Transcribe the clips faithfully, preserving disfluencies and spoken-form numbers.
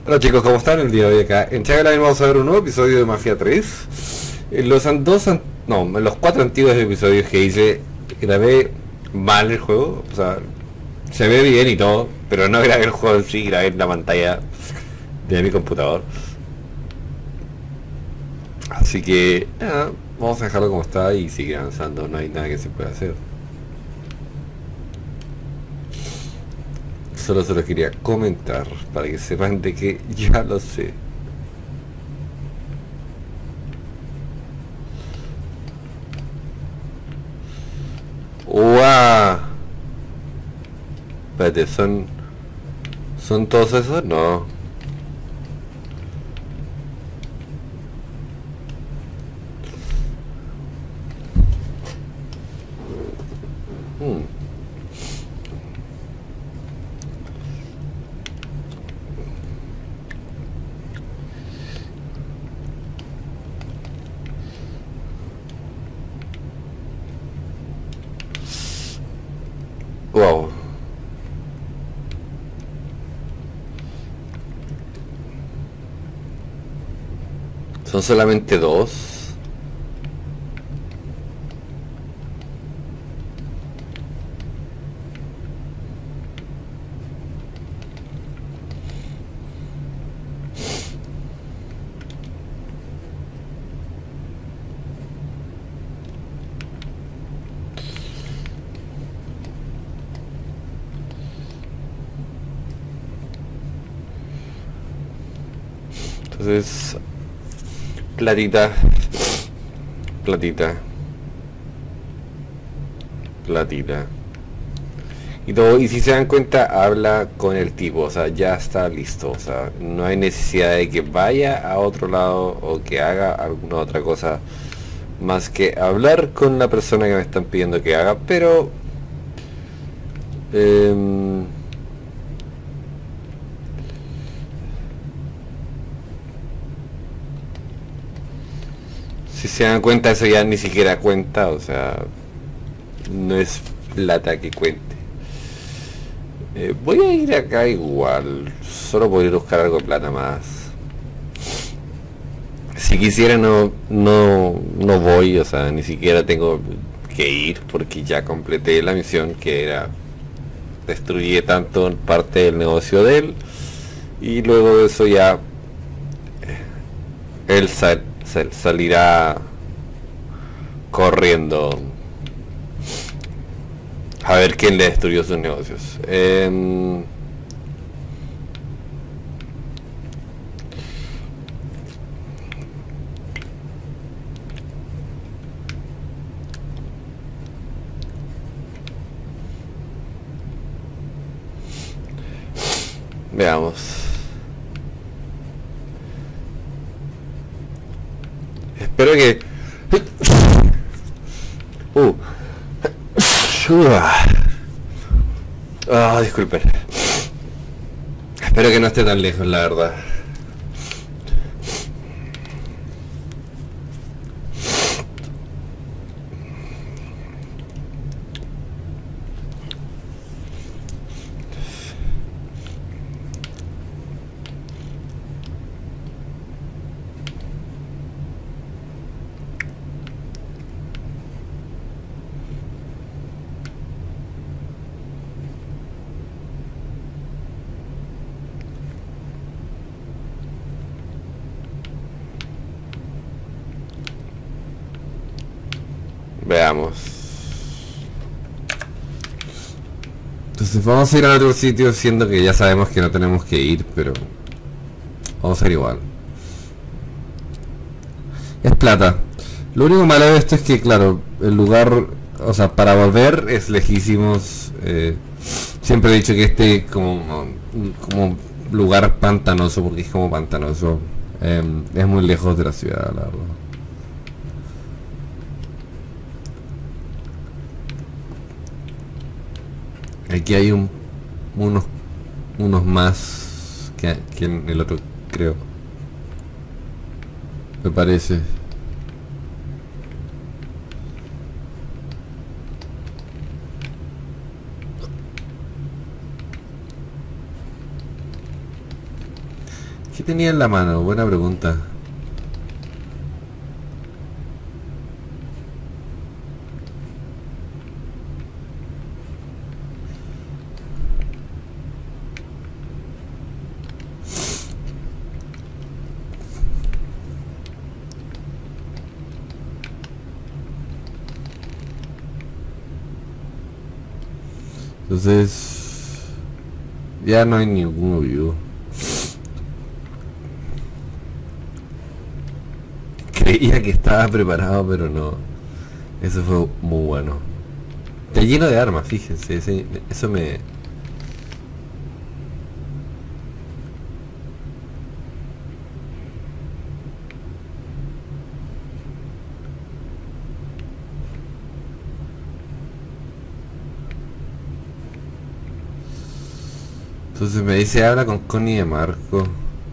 Hola chicos, ¿cómo están? El día de hoy acá en Chagalain vamos a ver un nuevo episodio de Mafia tres. En los an- dos, an- no, en los cuatro antiguos episodios que hice, grabé mal el juego. O sea, se ve bien y todo, pero no grabé el juego en sí, grabé en la pantalla de mi computador. Así que, nada, vamos a dejarlo como está y seguir avanzando, no hay nada que se pueda hacer. Solo se lo quería comentar para que sepan de que ya lo sé. ¡Uah! Espérate, ¿son, ¿son todos esos? No. Hmm. Wow. Son solamente dos. Entonces, platita, platita, platita. Y todo, y si se dan cuenta, habla con el tipo, o sea, ya está listo, o sea, no hay necesidad de que vaya a otro lado o que haga alguna otra cosa más que hablar con la persona que me están pidiendo que haga, pero em, si se dan cuenta, eso ya ni siquiera cuenta, o sea, no es plata que cuente. Eh, voy a ir acá igual, solo por ir a buscar algo de plata más. Si quisiera no, no, no voy, o sea, ni siquiera tengo que ir porque ya completé la misión que era destruir tanto parte del negocio de él y luego de eso ya él sal, sal, salirá corriendo a ver quién le destruyó sus negocios. Eh, veamos. Espero que... Uh. Ah, oh, disculpen. Espero que no esté tan lejos, la verdad. Veamos. Entonces vamos a ir a otro sitio siendo que ya sabemos que no tenemos que ir, pero vamos a ir igual. Es plata. Lo único malo de esto es que, claro, el lugar, o sea, para volver es lejísimos. Eh, siempre he dicho que este como, como lugar pantanoso, porque es como pantanoso. Eh, es muy lejos de la ciudad, la verdad. Aquí hay un, unos, unos más que, que en el otro, creo. Me parece. ¿Qué tenía en la mano? Buena pregunta. Entonces ya no hay ninguno vivo. Creía que estaba preparado, pero no. Eso fue muy bueno. Está lleno de armas, fíjense. Ese, eso me... Entonces me dice, habla con Connie de Marco.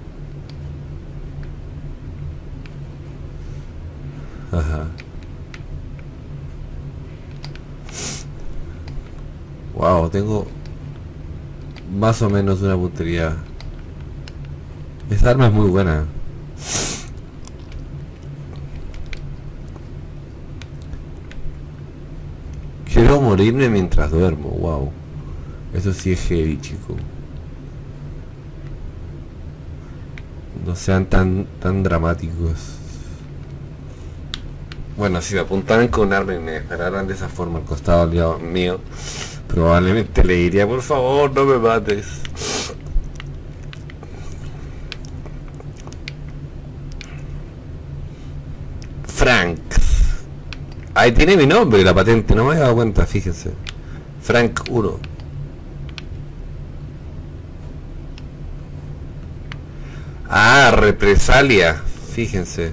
Ajá. Wow, tengo más o menos una puntería. Esta arma es muy buena. Quiero morirme mientras duermo. Wow. Eso sí es heavy, chico. No sean tan tan dramáticos. Bueno, si me apuntaran con un arma y me dispararan de esa forma al costado al lado mío, probablemente le diría, por favor, no me mates. Frank. Ahí tiene mi nombre, la patente, no me he dado cuenta, fíjense. Frank uno. Ah, represalia, fíjense.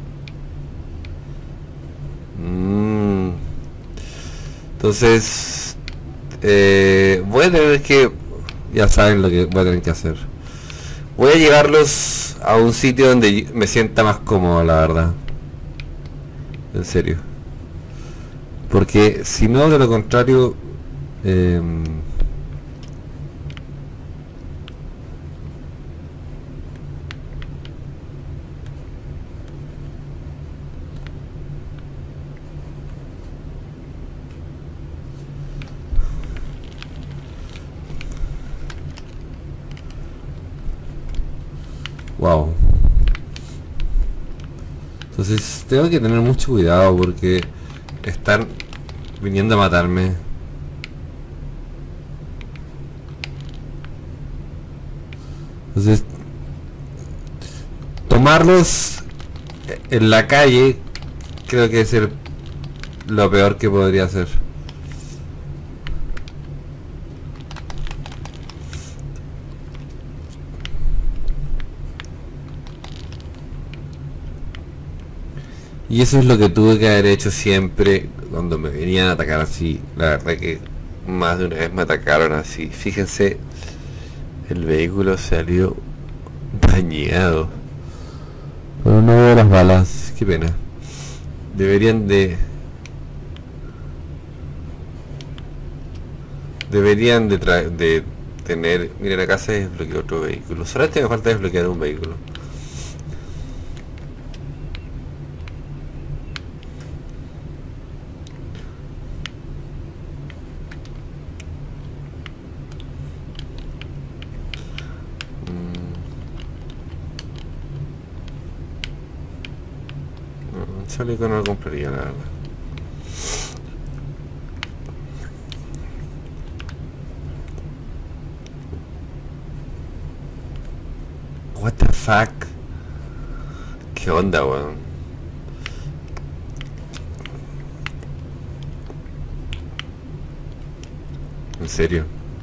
Mm. Entonces, eh, voy a tener que... Ya saben lo que voy a tener que hacer. Voy a llevarlos a un sitio donde me sienta más cómodo, la verdad. En serio. Porque si no, de lo contrario... Eh, Wow. Entonces tengo que tener mucho cuidado porque están viniendo a matarme. Entonces tomarlos en la calle creo que es el, lo peor que podría hacer. Y eso es lo que tuve que haber hecho siempre cuando me venían a atacar así. La verdad que más de una vez me atacaron así. Fíjense, el vehículo salió dañado. Pero no veo las balas, qué pena. Deberían de... Deberían de, tra de tener... Miren, acá se desbloqueó otro vehículo. Solamente me falta desbloquear un vehículo. Sale que no lo compraría, la verdad. What the fuck? ¿Qué onda, weón? ¿En serio?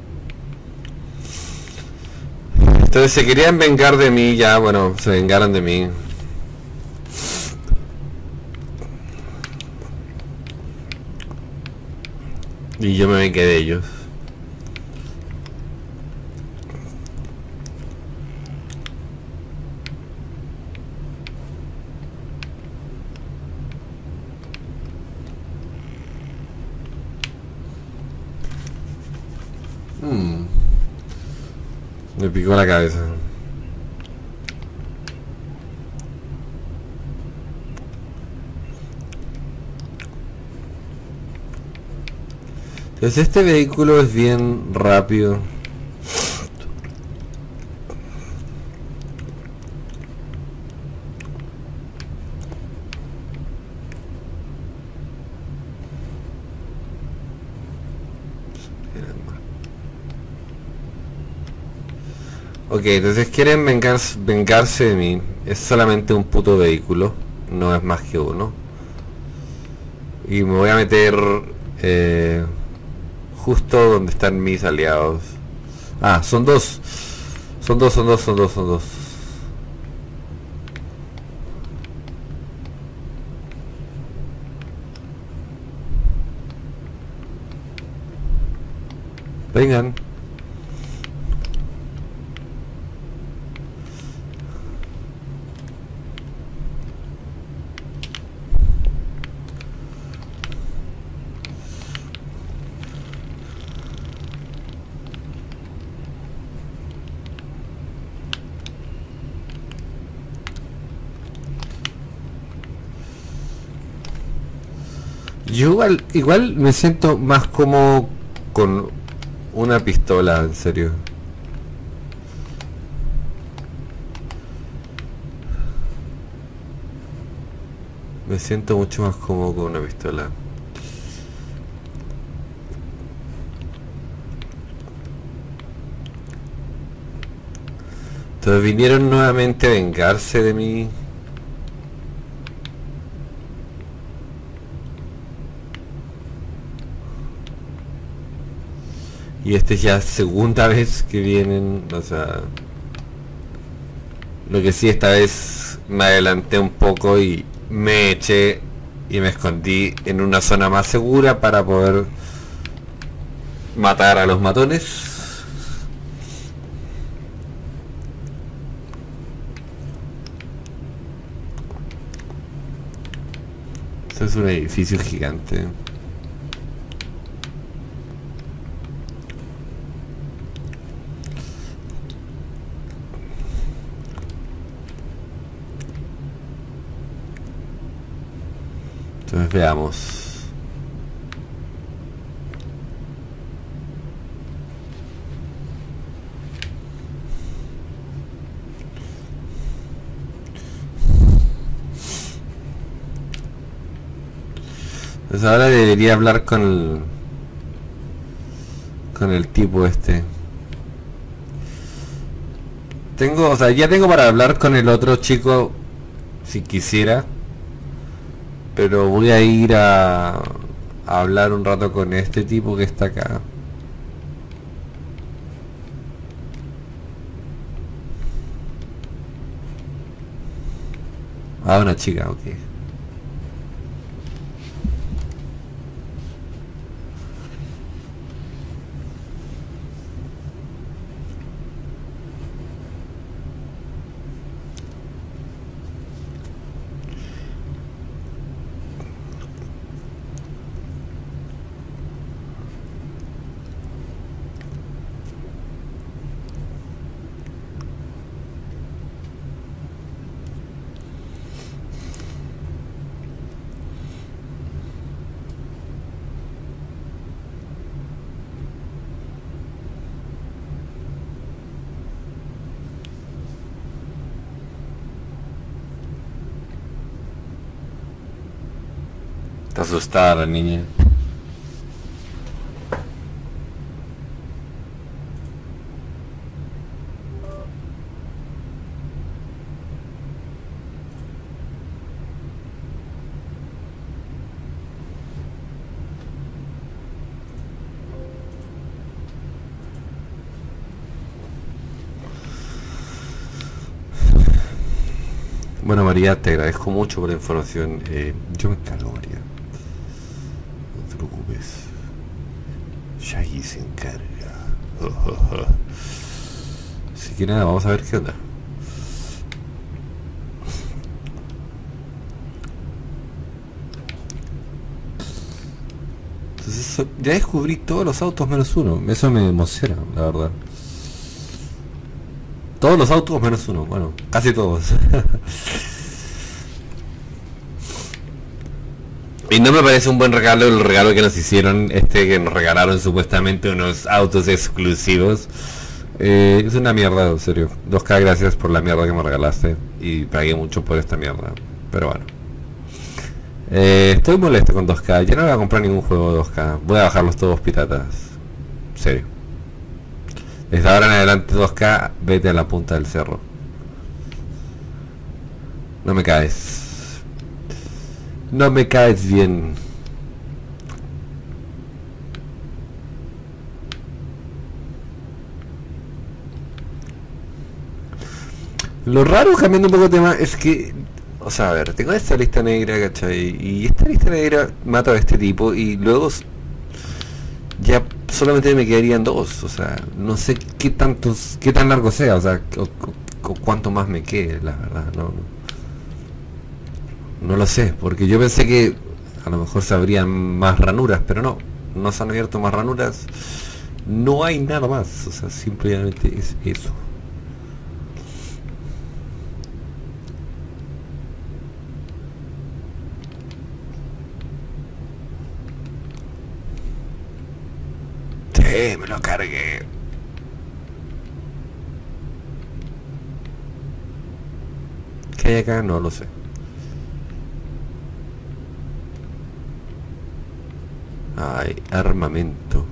Entonces se querían vengar de mí, ya, bueno, se vengaron de mí. Y yo me vengué de ellos. Hmm. Me picó la cabeza. Pues este vehículo es bien rápido. Ok, entonces quieren vengarse, vengarse de mí. Es solamente un puto vehículo, no es más que uno. Y me voy a meter eh, justo donde están mis aliados. Ah, son dos. Son dos, son dos, son dos, son dos. Vengan. Yo igual, igual me siento más cómodo con una pistola, en serio. Me siento mucho más cómodo con una pistola. Entonces vinieron nuevamente a vengarse de mí. Y esta es ya segunda vez que vienen, o sea... Lo que sí, esta vez me adelanté un poco y me eché y me escondí en una zona más segura para poder matar a los matones. Esto es un edificio gigante. Entonces veamos. Pues ahora debería hablar con el con el tipo este. Tengo, o sea, ya tengo para hablar con el otro chico si quisiera. Pero voy a ir a, a hablar un rato con este tipo que está acá. Ah, una chica, ok. Está asustada la niña. Bueno, María, te agradezco mucho por la información. Eh, yo me encargo, María. No te preocupes. Shaggy se encarga. Así que nada, vamos a ver qué onda. Entonces, eso, ya descubrí todos los autos menos uno. Eso me emociona, la verdad. Todos los autos menos uno. Bueno, casi todos. Y no me parece un buen regalo el regalo que nos hicieron, este que nos regalaron supuestamente unos autos exclusivos. Eh, es una mierda, en serio. dos K, gracias por la mierda que me regalaste. Y pagué mucho por esta mierda. Pero bueno. Eh, estoy molesto con dos K. Ya no voy a comprar ningún juego de dos K. Voy a bajarlos todos piratas. En serio. Desde ahora en adelante dos K, vete a la punta del cerro. No me caes. No me caes bien. Lo raro, cambiando un poco de tema, es que, o sea, a ver, tengo esta lista negra, ¿cachai? Y esta lista negra mata a este tipo y luego ya solamente me quedarían dos, o sea, no sé qué tantos, qué tan largo sea, o sea, o, o, o cuánto más me quede, la verdad, no, no. No lo sé, porque yo pensé que a lo mejor se abrían más ranuras, pero no, no se han abierto más ranuras, no hay nada más, o sea, simplemente es eso. Sí, me lo cargué. ¿Qué hay acá? No lo sé. Hay armamento.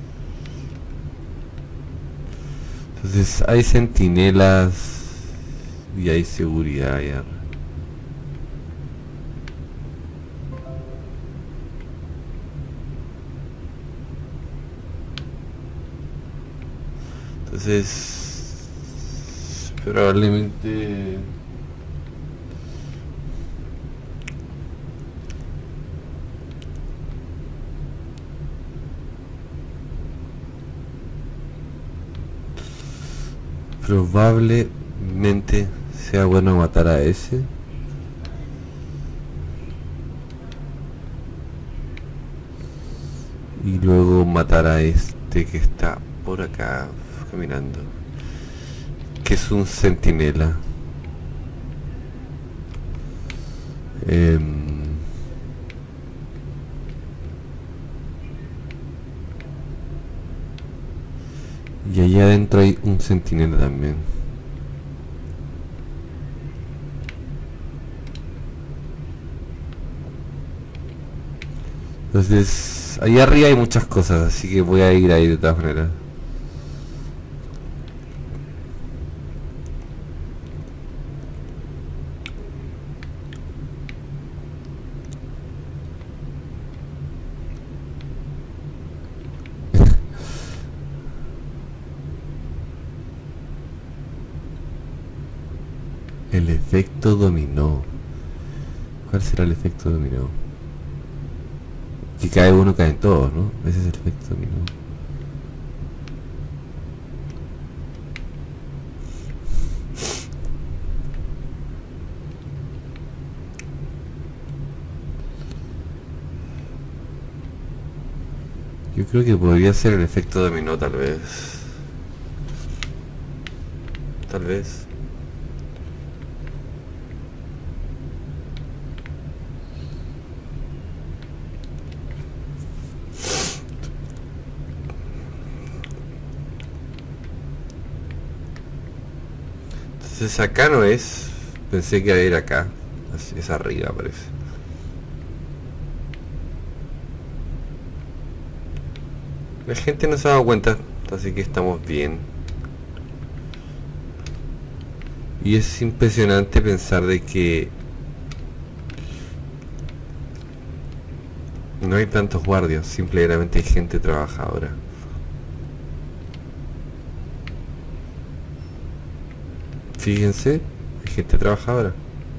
Entonces hay centinelas y hay seguridad ya. Entonces probablemente probablemente sea bueno matar a ese y luego matar a este que está por acá caminando, que es un centinela. eh, y allá adentro hay un centinela también. Entonces allá arriba hay muchas cosas, así que voy a ir ahí de todas maneras. El efecto dominó. ¿Cuál será el efecto dominó? Si cae uno, caen todos, ¿no? Ese es el efecto dominó. Yo creo que podría ser el efecto dominó, tal vez. Tal vez. Entonces acá no es. Pensé que iba a ir acá. Así, es arriba, parece. La gente no se ha dado cuenta, así que estamos bien. Y es impresionante pensar de que no hay tantos guardias, simplemente hay gente trabajadora. Fíjense, hay gente trabajadora.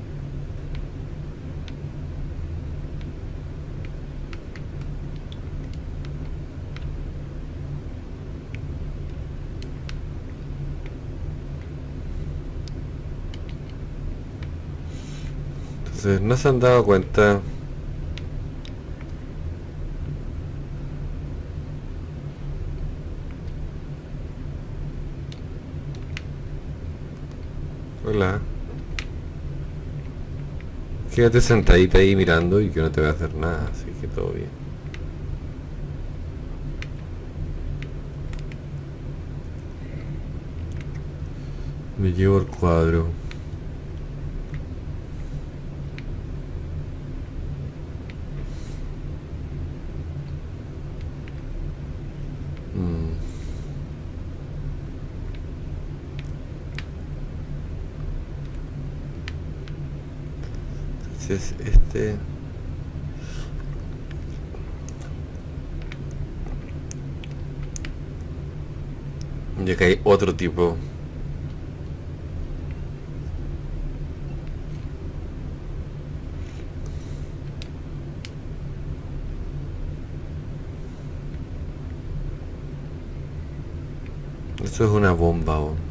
Entonces no se han dado cuenta. Hola. Quédate sentadita ahí mirando y que no te va a hacer nada, así que todo bien. Me llevo el cuadro. Mm. Entonces este... Y acá hay otro tipo. Esto es una bomba. Oh.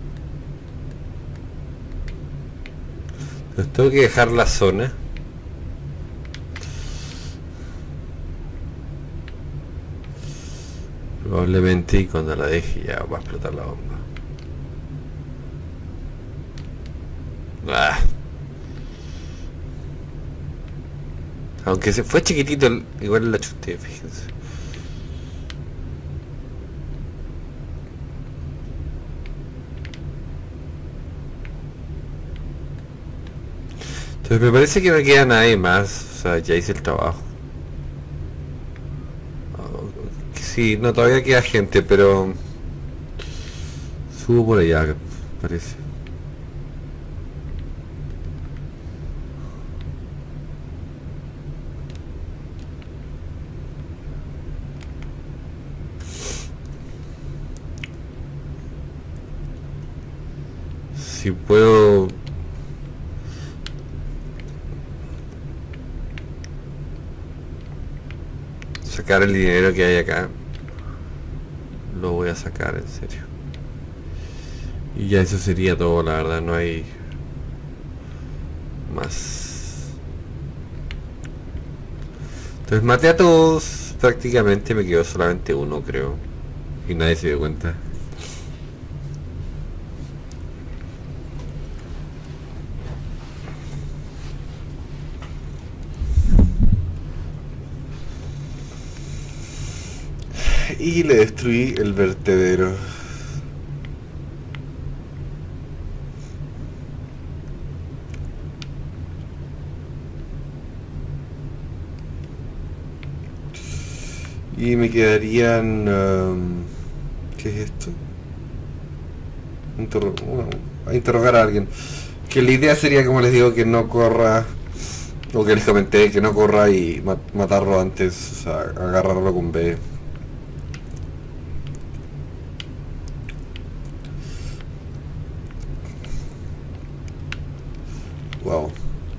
Entonces tengo que dejar la zona. Probablemente, y cuando la deje ya va a explotar la bomba. Ah. Aunque se fue chiquitito, igual la chuté, fíjense. Entonces me parece que no queda nadie más. O sea, ya hice el trabajo. Sí, no, todavía queda gente, pero... Subo por allá, parece. Si puedo... sacar el dinero que hay acá, lo voy a sacar, en serio. Y ya eso sería todo, la verdad, no hay más. Entonces maté a todos, prácticamente me quedó solamente uno, creo. Y nadie se dio cuenta. Y le destruí el vertedero. Y me quedarían... Um, ¿qué es esto? Interro bueno, a interrogar a alguien. Que la idea sería, como les digo, que no corra... O que les comenté, que no corra y mat matarlo antes. O sea, agarrarlo con B. Wow.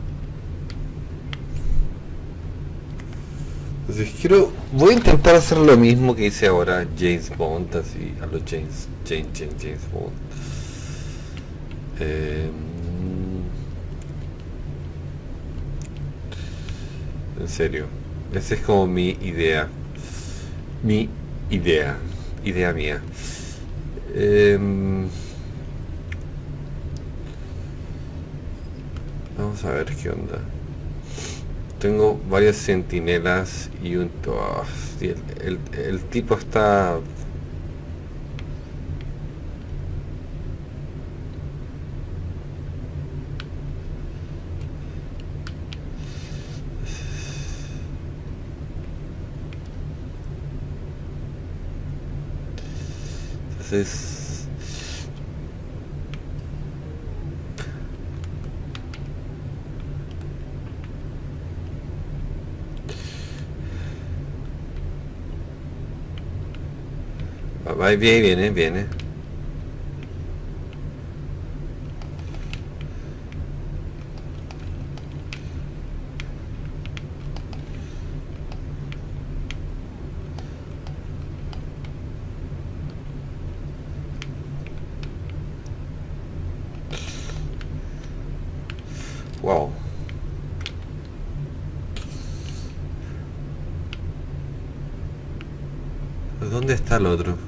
Entonces quiero... Voy a intentar hacer lo mismo que hice ahora James Bond, así a los James... James, James, James Bond. Eh, en serio. Esa es como mi idea. Mi idea. Idea mía. Eh, vamos a ver qué onda. Tengo varias centinelas y un... Oh, sí, el, el, el tipo está... Entonces... Va, viene, viene, viene. Wow. ¿Dónde está el otro?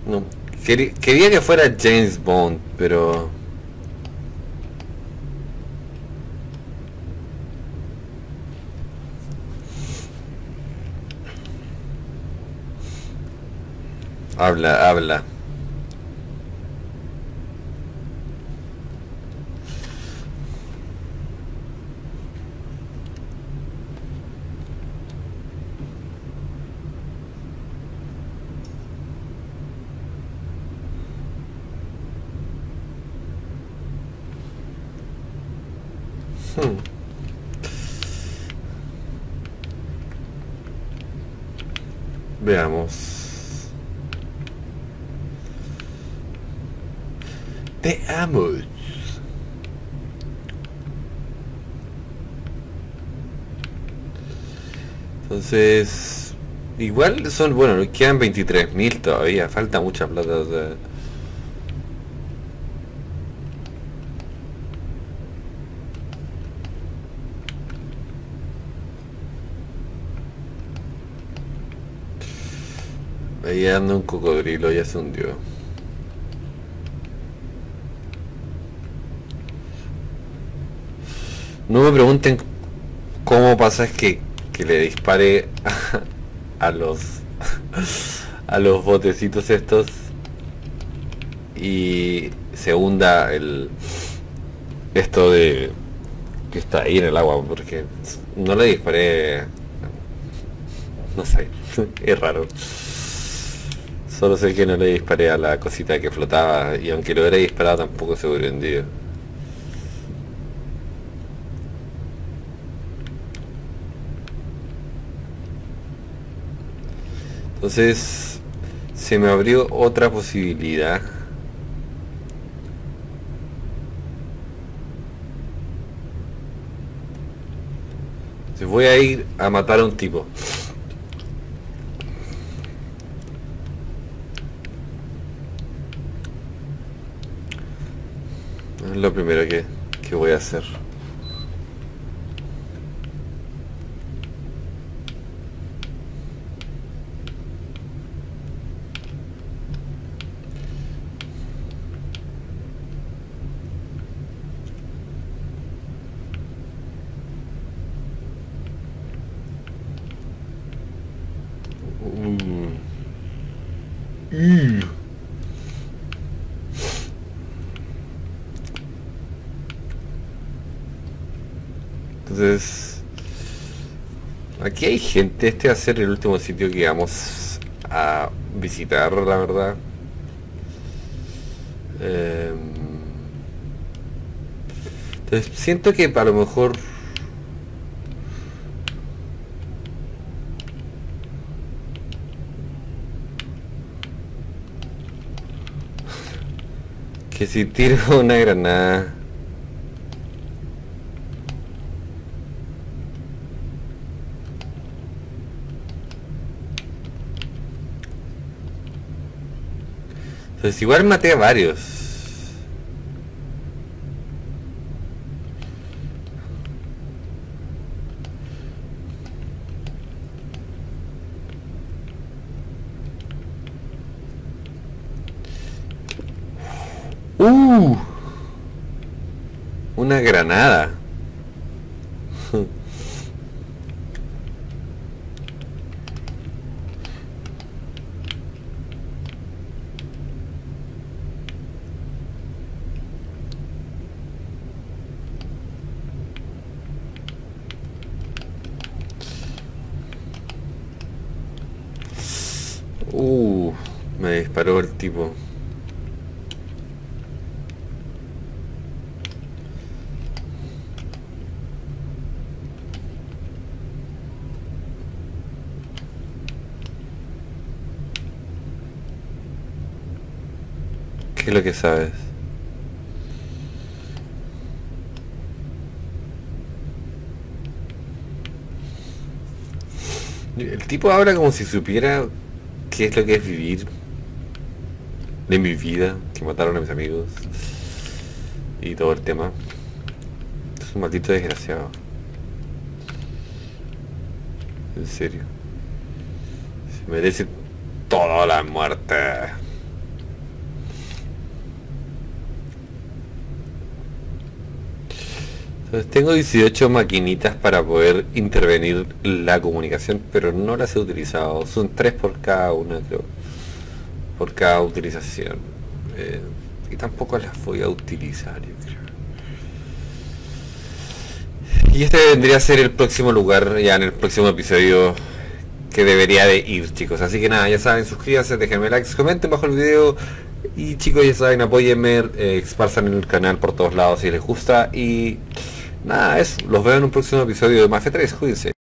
No, quería, quería que fuera James Bond, pero... Habla, habla. Hmm. Veamos. Veamos. Entonces, igual son, bueno, quedan veintitrés mil todavía, falta mucha plata, o sea. Ahí anda un cocodrilo, ya se hundió. No me pregunten cómo pasa es que, que le dispare a, a los a los botecitos estos y se hunda el esto de que está ahí en el agua, porque no le disparé, no sé, es raro. Solo sé que no le disparé a la cosita que flotaba y aunque lo hubiera disparado tampoco se hubiera hundido. Entonces se me abrió otra posibilidad. Entonces voy a ir a matar a un tipo. Es lo primero que, que voy a hacer. Mm. Mm. Entonces, aquí hay gente. Este va a ser el último sitio que vamos a visitar, la verdad. Eh, entonces, siento que a lo mejor que si tiro una granada entonces igual maté a varios. Uh, una granada. Uh, me disparó el tipo. ¿Qué es lo que sabes? El tipo habla como si supiera qué es lo que es vivir de mi vida, que mataron a mis amigos y todo el tema. Es un maldito desgraciado. En serio. Se merece toda la muerte. Entonces, tengo dieciocho maquinitas para poder intervenir la comunicación, pero no las he utilizado. Son tres por cada una, creo. Por cada utilización. Eh, y tampoco las voy a utilizar, yo creo. Y este vendría a ser el próximo lugar, ya en el próximo episodio, que debería de ir, chicos. Así que nada, ya saben, suscríbanse, déjenme likes, comenten bajo el video. Y chicos, ya saben, apóyenme, eh, esparzan en el canal por todos lados si les gusta. Y nada, eso, los veo en un próximo episodio de Mafia tres, cuídense.